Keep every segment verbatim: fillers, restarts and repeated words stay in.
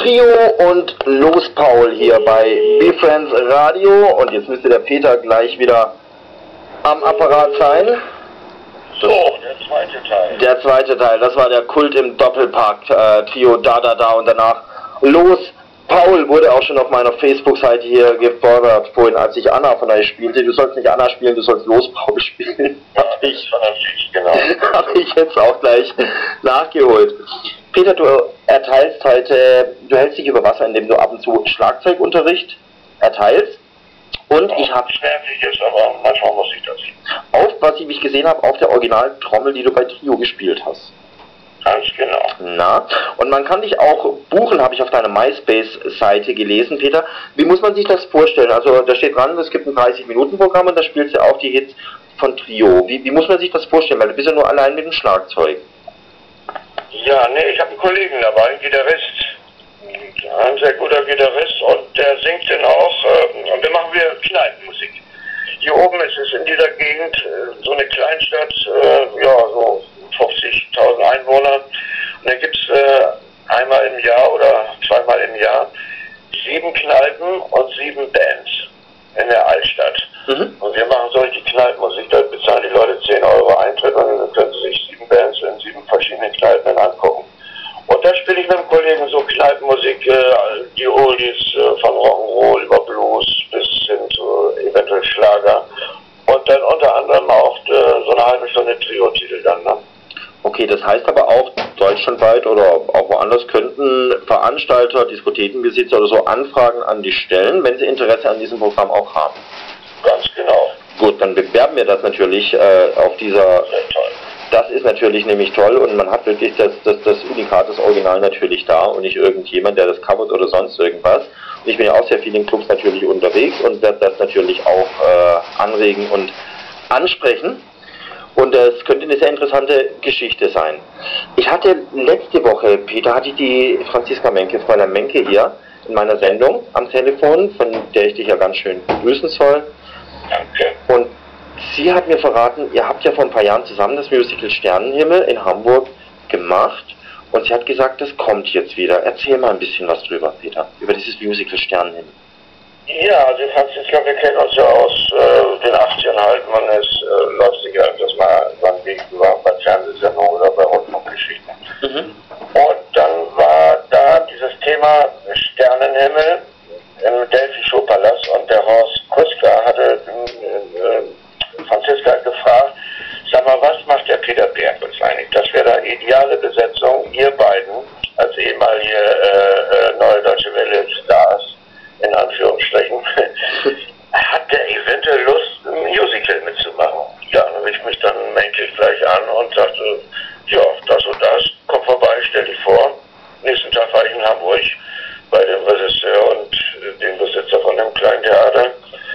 Trio und Los Paul hier bei B-Friends Radio und jetzt müsste der Peter gleich wieder am Apparat sein. So, der zweite Teil. Der zweite Teil, das war der Kult im Doppelpark, äh, Trio Da Da Da und danach Los Paul wurde auch schon auf meiner Facebook-Seite hier gefordert, vorhin als ich Anna von euch spielte. Du sollst nicht Anna spielen, du sollst Los Paul spielen. Ja, ich, vernünftig, genau. Habe ich jetzt auch gleich nachgeholt. Peter, du erteilst heute, du hältst dich über Wasser, indem du ab und zu Schlagzeugunterricht erteilst. Und ja, ich habe... Schwerfällig ist, aber manchmal muss ich das. Auf, was ich gesehen habe, auf der Originaltrommel, die du bei Trio gespielt hast. Ganz genau. Na, und man kann dich auch buchen, habe ich auf deiner MySpace-Seite gelesen, Peter. Wie muss man sich das vorstellen? Also da steht dran, es gibt ein dreißig Minuten Programm und da spielst du auch die Hits von Trio. Wie, wie muss man sich das vorstellen? Weil du bist ja nur allein mit dem Schlagzeug. Ja, nee, ich habe einen Kollegen dabei, einen Gitarrist. Ein sehr guter Gitarrist und der singt dann auch. Äh, und dann machen wir Kneipenmusik. Hier oben ist es in dieser Gegend äh, so eine Kleinstadt, äh, ja, so fünfzigtausend Einwohner. Und dann gibt es äh, einmal im Jahr oder zweimal im Jahr sieben Kneipen und sieben Bands in der Altstadt. Mhm. Und wir machen solche Kneipenmusik, da bezahlen die Leute zehn Euro Eintritt und dann können sie sich sieben Bands in sieben verschiedenen Kneipen angucken. Und da spiele ich mit dem Kollegen so Kneipenmusik, äh, die Oldies äh, von Rock'n'Roll über Blues bis hin zu eventuell Schlager. Und dann unter anderem auch äh, so eine halbe Stunde Trio-Titel dann, ne? Okay, das heißt aber auch, deutschlandweit oder auch woanders könnten Veranstalter, Diskothekenbesitzer oder so Anfragen an dich stellen, wenn sie Interesse an diesem Programm auch haben. Ganz genau. Gut, dann bewerben wir das natürlich äh, auf dieser... Sehr toll. Das ist natürlich nämlich toll und man hat wirklich das, das, das Unikat, das Original natürlich da und nicht irgendjemand, der das covert oder sonst irgendwas. Und ich bin ja auch sehr viel in Clubs natürlich unterwegs und werde das natürlich auch äh, anregen und ansprechen. Und es könnte eine sehr interessante Geschichte sein. Ich hatte letzte Woche, Peter, hatte ich die Franziska Menke, Fräulein Menke hier in meiner Sendung am Telefon, von der ich dich ja ganz schön begrüßen soll. Danke. Und sie hat mir verraten, ihr habt ja vor ein paar Jahren zusammen das Musical Sternenhimmel in Hamburg gemacht. Und sie hat gesagt, das kommt jetzt wieder. Erzähl mal ein bisschen was drüber, Peter, über dieses Musical Sternenhimmel. Ja, also Franziska, wir kennen uns ja aus äh, den achtzigern halt, man ist äh, läuft sich ja öfters mal beim Weg über bei Fernsehsendungen oder bei Rundfunkgeschichten. Mhm. Und dann war da dieses Thema Sternenhimmel im Delphi-Showpalast und der Horst Kuska hatte äh, Franziska gefragt, sag mal, was macht der Peter Bergwitz eigentlich? Das wäre da ideale Besetzung, ihr beiden als ehemalige äh, äh, Neue Deutsche Welle Stars in Anführungsstrichen, hat der eventuell Lust, ein Musical mitzumachen. Ja, dann rief mich dann Menke gleich an und sagte, ja, das und das, komm vorbei, stell dich vor. Nächsten Tag war ich in Hamburg bei dem Regisseur und dem Besitzer von dem kleinen Theater.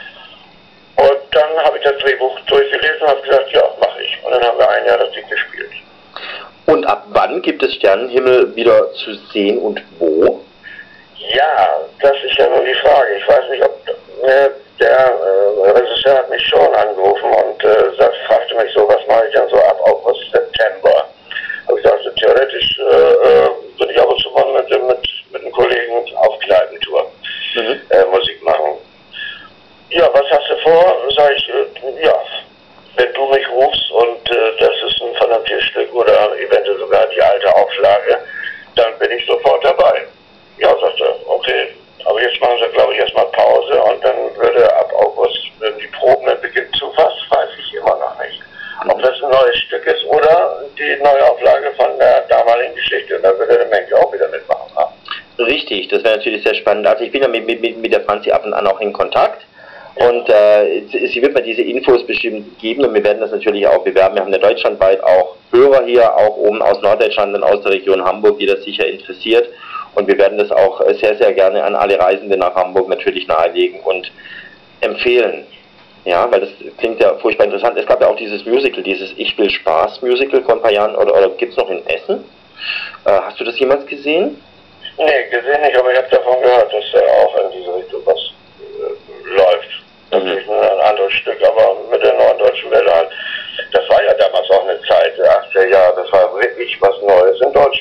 Und dann habe ich das Drehbuch durchgelesen und habe gesagt, ja, mache ich. Und dann haben wir ein Jahr das Ding gespielt. Und ab wann gibt es Sternenhimmel wieder zu sehen und wo? Ja, das ist ja nur die Frage. Ich weiß nicht, ob äh, der äh, Regisseur hat mich schon angerufen und äh, sagt, fragte mich so, was mache ich dann so ab August, September. Aber ich dachte, theoretisch äh, äh, würde ich ab und zu mal mit, mit, mit einem Kollegen auf Kneipentour mhm. äh, Musik machen. Ja, was hast du vor? Sag ich, äh, ja, wenn du mich rufst und äh, das ist ein vernünftiges Stück oder eventuell sogar die alte Auflage, dann bin ich sofort dabei. Ja, sagte er, okay, aber jetzt machen sie, glaube ich, erstmal Pause und dann würde ab August, wenn die Proben dann beginnen, zu was, weiß ich immer noch nicht. Ob das ein neues Stück ist oder die Neuauflage von der damaligen Geschichte. Und da würde der Menke auch wieder mitmachen. Ja. Richtig, das wäre natürlich sehr spannend. Also ich bin ja mit, mit, mit der Franzi ab und an auch in Kontakt. Und äh, sie wird mir diese Infos bestimmt geben und wir werden das natürlich auch bewerben. Wir haben ja deutschlandweit auch Hörer hier, auch oben aus Norddeutschland und aus der Region Hamburg, die das sicher interessiert. Und wir werden das auch sehr, sehr gerne an alle Reisenden nach Hamburg natürlich nahelegen und empfehlen. Ja, weil das klingt ja furchtbar interessant. Es gab ja auch dieses Musical, dieses Ich will Spaß Musical vor ein paar Jahren, oder, oder gibt es noch in Essen? Äh, hast du das jemals gesehen? Nee, gesehen nicht, aber ich habe davon gehört, dass da auch in diese Richtung was äh, läuft. Das mhm. ist ein anderes Stück, aber mit der Neuen Deutschen Welle halt. Das war ja damals auch eine Zeit, der achtziger Jahre, das war wirklich was Neues in Deutschland.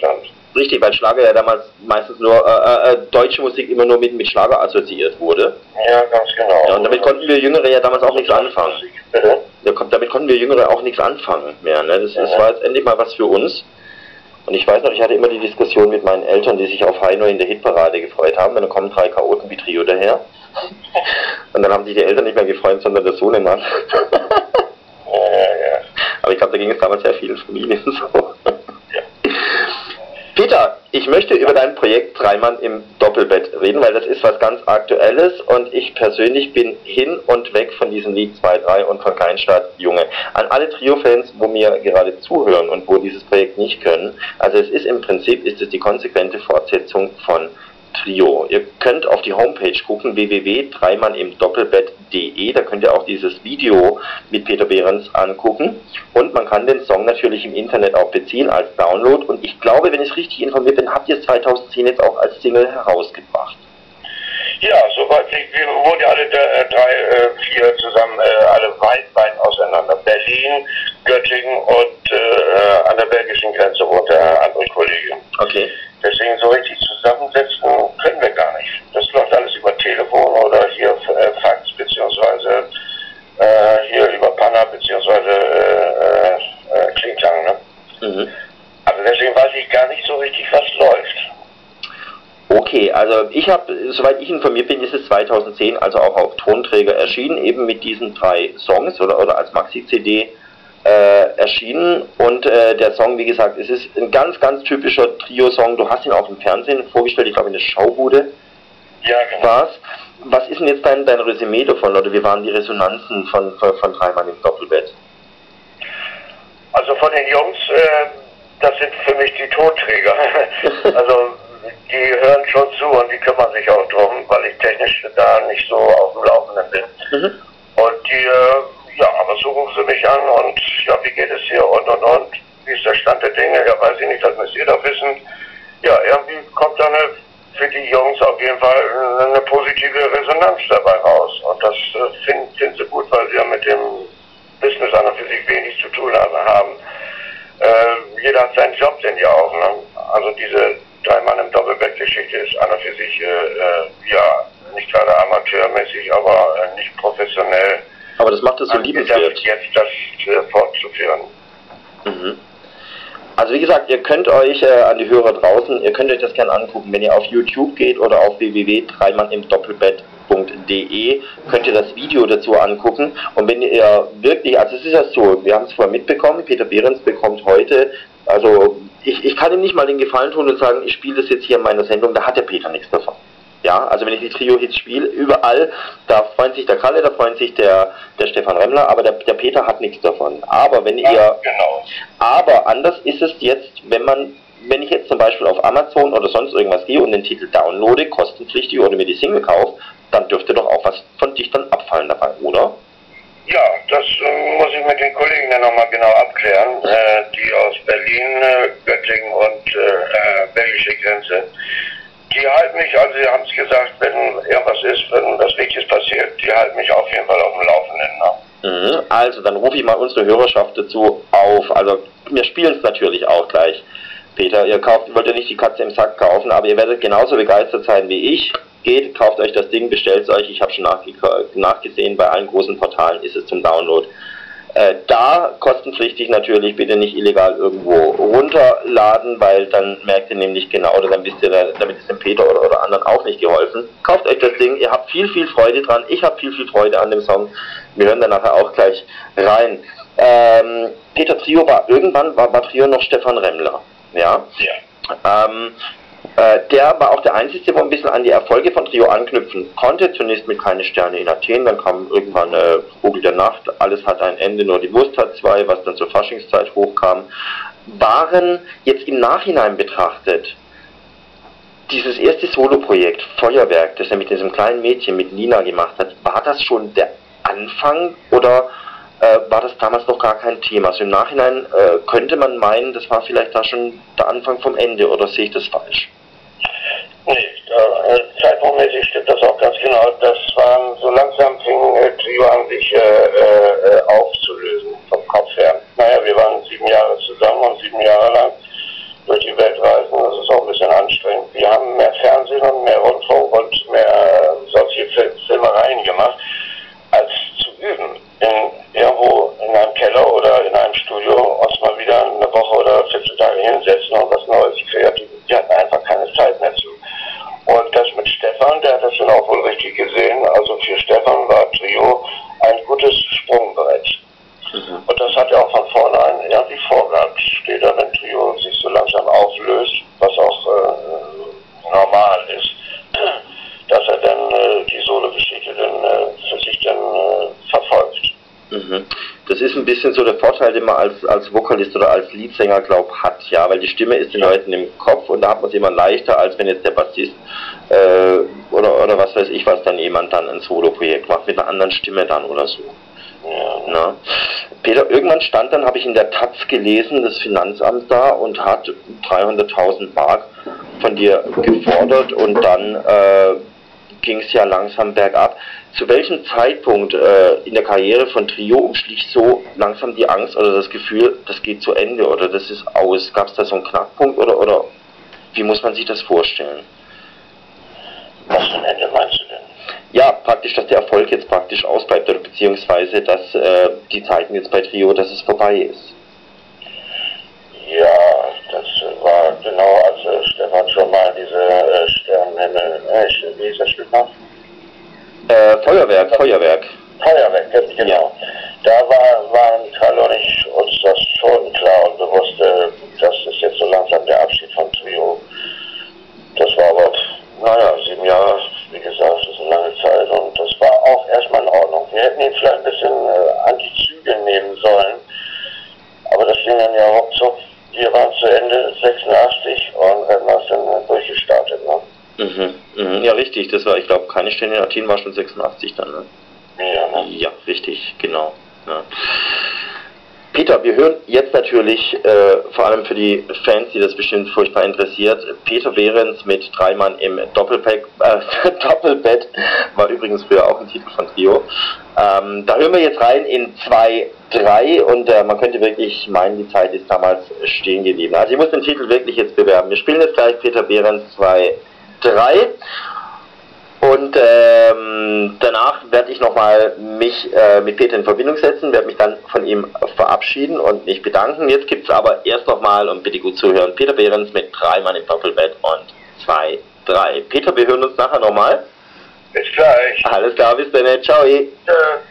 Richtig, weil Schlager ja damals meistens nur, äh, äh, deutsche Musik immer nur mit, mit Schlager assoziiert wurde. Ja, ganz genau. Ja, und damit konnten wir Jüngere ja damals auch nichts anfangen. Bitte? Ja, damit konnten wir Jüngere auch nichts anfangen mehr. Ne? Das, das war jetzt endlich mal was für uns. Und ich weiß noch, ich hatte immer die Diskussion mit meinen Eltern, die sich auf Heino in der Hitparade gefreut haben. Und dann kommen drei Chaoten wie Trio daher. Und dann haben sich die Eltern nicht mehr gefreut, sondern der Sohnemann. Ja, ja, ja. Aber ich glaube, da ging es damals sehr vielen Familien so. Peter, ich möchte über dein Projekt Dreimann im Doppelbett reden, weil das ist was ganz Aktuelles und ich persönlich bin hin und weg von diesem Lied zwei drei und von Kleinstadt Junge. An alle Trio-Fans, wo mir gerade zuhören und wo dieses Projekt nicht können, also es ist im Prinzip, ist es die konsequente Fortsetzung von Trio. Ihr könnt auf die Homepage gucken, w w w punkt dreimann im doppelbett punkt de, da könnt ihr auch dieses Video mit Peter Behrens angucken und man kann den Song natürlich im Internet auch beziehen als Download und ich glaube, wenn ich richtig informiert bin, habt ihr es zweitausendzehn jetzt auch als Single herausgebracht. Ja, soweit ich, wir wohnen ja alle äh, drei, äh, vier zusammen, äh, alle weit, weit auseinander. Berlin, Göttingen und äh, an der belgischen Grenze wohnt der andere Kollege. Okay. Deswegen so richtig zusammensetzen können wir gar nicht. Das läuft alles über Telefon oder hier äh, Fax beziehungsweise äh, hier über Panna beziehungsweise äh, äh, Klingklang. Ne? Mhm. Also deswegen weiß ich gar nicht so richtig, was läuft. Okay, also ich habe, soweit ich informiert bin, ist es zweitausendzehn also auch auf Tonträger erschienen, eben mit diesen drei Songs oder, oder als Maxi-C D äh, erschienen und äh, der Song, wie gesagt, es ist ein ganz, ganz typischer Trio-Song, du hast ihn auch im Fernsehen vorgestellt, ich glaube in der Schaubude. Ja, genau. Was, was ist denn jetzt dein, dein Resümee davon oder wie waren die Resonanzen von, von, von Dreimann im Doppelbett? Also von den Jungs, äh, das sind für mich die Tonträger, also die hören schon zu und die kümmern sich auch drum, weil ich technisch da nicht so auf dem Laufenden bin. Mhm. Und die, äh, ja, aber so rufen sie mich an und ja, wie geht es hier und und und, wie ist der Stand der Dinge, ja, weiß ich nicht, das müsst ihr doch wissen. Ja, irgendwie kommt da eine, für die Jungs auf jeden Fall eine positive Resonanz dabei raus. Und das äh, finden find sie gut, weil sie ja mit dem Business an und für sich wenig zu tun haben. Äh, jeder hat seinen Job denn ja auch, ne? Also diese Dreimann im Doppelbett-Geschichte ist an und für sich, äh, äh, ja, nicht gerade amateurmäßig, aber äh, nicht professionell. Aber das macht es so liebenswert. Jetzt das äh, fortzuführen. Mhm. Also wie gesagt, ihr könnt euch äh, an die Hörer draußen, ihr könnt euch das gerne angucken, wenn ihr auf YouTube geht oder auf w w w punkt dreimann im doppelbett punkt de, könnt ihr das Video dazu angucken und wenn ihr wirklich, also es ist ja so, wir haben es vorher mitbekommen, Peter Behrens bekommt heute, also ich, ich kann ihm nicht mal den Gefallen tun und sagen, ich spiele das jetzt hier in meiner Sendung, da hat der Peter nichts davon. Ja, also wenn ich die Trio-Hits spiele, überall, da freut sich der Kalle, da freut sich der, der Stefan Remmler, aber der, der Peter hat nichts davon. Aber wenn ihr, ja, genau. Aber anders ist es jetzt, wenn man, wenn ich jetzt zum Beispiel auf Amazon oder sonst irgendwas gehe und den Titel downloade, kostenpflichtig oder mir die Single kaufe, dann dürfte doch auch was von dich dann abfallen dabei, oder? Ja, das äh, muss ich mit den Kollegen dann nochmal genau abklären, äh, die aus Berlin, äh, Göttingen und äh, äh, belgische Grenze. Die halten mich, also sie haben es gesagt, wenn irgendwas ist, wenn was Wichtiges passiert, die halten mich auf jeden Fall auf dem Laufenden. Ne? Mhm, also dann rufe ich mal unsere Hörerschaft dazu auf, also wir spielen es natürlich auch gleich. Peter, ihr kauft, wollt ja nicht die Katze im Sack kaufen, aber ihr werdet genauso begeistert sein wie ich. Geht, kauft euch das Ding, bestellt es euch, ich habe schon nachge nachgesehen, bei allen großen Portalen ist es zum Download. Äh, da kostenpflichtig natürlich, bitte nicht illegal irgendwo runterladen, weil dann merkt ihr nämlich genau, oder dann wisst ihr, damit ist dem Peter oder, oder anderen auch nicht geholfen. Kauft euch das Ding, ihr habt viel, viel Freude dran, ich habe viel, viel Freude an dem Song, wir hören dann nachher auch gleich rein. Ähm, Peter, Trio war, irgendwann war, war Trio noch Stefan Remmler, ja? Ja. Ähm, Äh, der war auch der Einzige, der ein bisschen an die Erfolge von Trio anknüpfen konnte. Zunächst mit Keine Sterne in Athen, dann kam irgendwann äh, Vogel der Nacht, alles hat ein Ende, nur die Wurst hat zwei, was dann zur Faschingszeit hochkam. Waren jetzt im Nachhinein betrachtet, dieses erste Soloprojekt, Feuerwerk, das er mit diesem kleinen Mädchen, mit Nina gemacht hat, war das schon der Anfang oder äh, war das damals noch gar kein Thema? Also im Nachhinein äh, könnte man meinen, das war vielleicht da schon der Anfang vom Ende, oder sehe ich das falsch? Nee, äh, zeitpunktmäßig stimmt das auch ganz genau. Das waren, so langsam fing äh, Trio an, sich äh, äh, aufzulösen, vom Kopf her. Naja, wir waren sieben Jahre zusammen und sieben Jahre lang durch die Welt reisen. Das bisschen so der Vorteil, den man als, als Vokalist oder als Leadsänger, glaub, hat, ja, weil die Stimme ist den Leuten im Kopf und da hat man es immer leichter, als wenn jetzt der Bassist äh, oder, oder was weiß ich was, dann jemand dann ein Solo-Projekt macht mit einer anderen Stimme dann oder so. Ja. Na. Peter, irgendwann stand dann, habe ich in der Taz gelesen, das Finanzamt da und hat dreihunderttausend Mark von dir gefordert und dann äh, ging es ja langsam bergab. Zu welchem Zeitpunkt äh, in der Karriere von Trio umschlich so langsam die Angst oder das Gefühl, das geht zu Ende oder das ist aus? Gab es da so einen Knackpunkt oder, oder wie muss man sich das vorstellen? Was für ein Ende meinst du denn? Ja, praktisch, dass der Erfolg jetzt praktisch ausbleibt oder beziehungsweise, dass äh, die Zeiten jetzt bei Trio, dass es vorbei ist. Ja, das war genau, als Stefan schon mal diese äh, Sternenhimmel, äh, wie hieß das Stück noch? Äh, Feuerwerk, Feuerwerk. Feuerwerk, genau. Ja. Da war, waren Karl und ich uns das schon klar und bewusst, äh, das ist jetzt so langsam der Abschied von Trio. Das war aber, naja, sieben Jahre, wie gesagt, das ist eine lange Zeit und das war auch erstmal in Ordnung. Wir hätten ihn vielleicht ein bisschen äh, an die Zügel nehmen sollen, aber das ging dann ja ruckzuck. Wir waren zu Ende sechsundachtzig und haben das dann durchgestartet, ne? Mhm, mhm, ja, richtig, das war, ich glaube, keine Stelle in Athen war schon sechsundachtzig dann, ne? Ja, ne? Ja, richtig, genau. Ja. Peter, wir hören jetzt natürlich, äh, vor allem für die Fans, die das bestimmt furchtbar interessiert, Peter Behrens mit drei Mann im Doppelpack, äh, Doppelbett, war übrigens früher auch ein Titel von Trio. Ähm, da hören wir jetzt rein in zwei drei und äh, man könnte wirklich meinen, die Zeit ist damals stehen geblieben. Also ich muss den Titel wirklich jetzt bewerben. Wir spielen jetzt gleich Peter Behrens zwei drei. Und ähm, danach werde ich nochmal mich äh, mit Peter in Verbindung setzen, werde mich dann von ihm verabschieden und mich bedanken. Jetzt gibt es aber erst nochmal, und bitte gut zuhören, Peter Behrens mit drei Mann im Doppelbett und zwei drei. Peter, wir hören uns nachher nochmal. Bis gleich. Alles klar, bis dann, ciao. Ja.